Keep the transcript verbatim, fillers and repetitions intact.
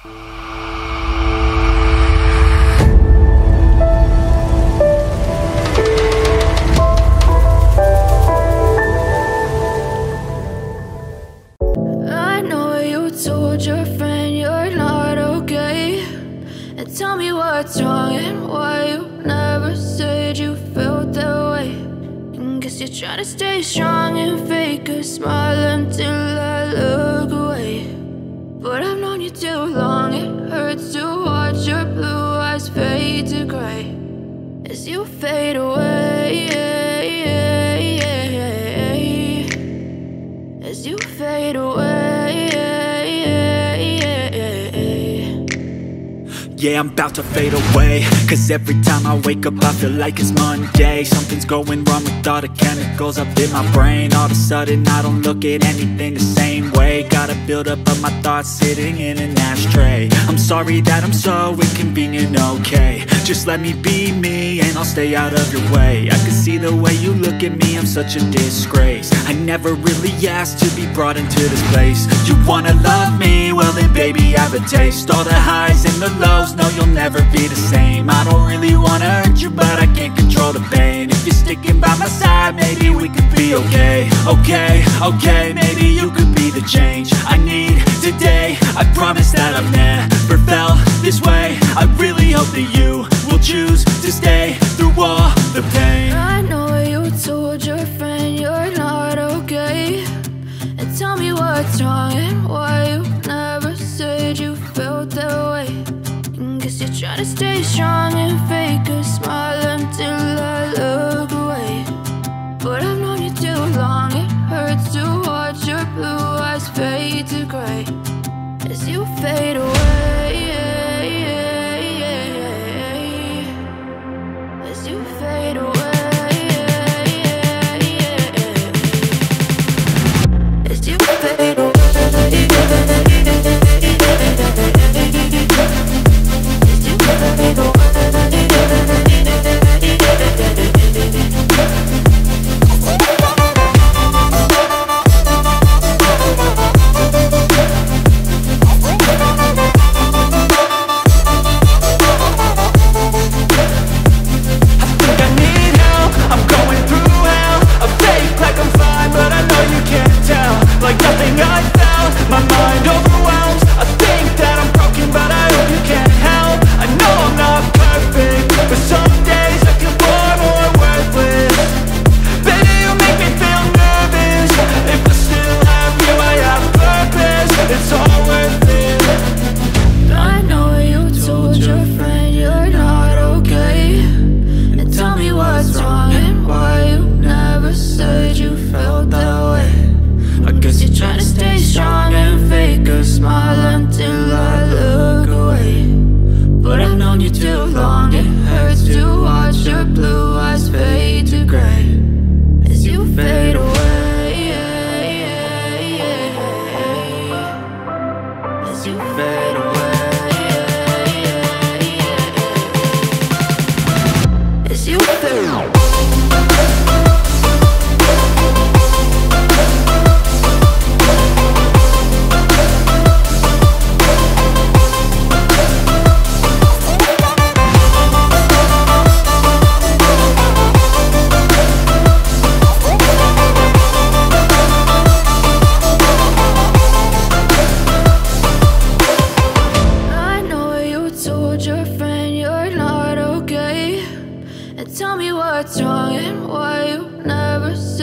Tell me what's wrong and why you never said you felt that way. And guess you're trying to stay strong and fake a smile until I look away. But I've known you too long, it hurts to watch your blue eyes fade to gray as you fade away. As you fade away. Yeah, I'm about to fade away, cause every time I wake up I feel like it's Monday. Something's going wrong with all the chemicals up in my brain. All of a sudden I don't look at anything the same way. Got a buildup of my thoughts sitting in an ashtray. I'm sorry that I'm so inconvenient, okay. Just let me be me and I'll stay out of your way. I can see the way you look at me, I'm such a disgrace. I never really asked to be brought into this place. You wanna love me? Well then baby, have a taste. All the highs and the lows, no, you'll never be the same. I don't really wanna hurt you, but I can't control the pain. If you're sticking by my side, maybe we could be okay. Okay, okay, maybe you could be the change I need today. I promise that I've never felt this way. I really hope that you will choose to stay through all the pain. I know you told your friend you're not okay, and tell me what's wrong and why you never said you felt that way. Guess you're trying to stay strong and fake a smile until I look away. But I've known you too long, it hurts to watch your blue eyes fade to gray as you fade away. As you fade away. As you fade away. Tell me what's wrong and why you never said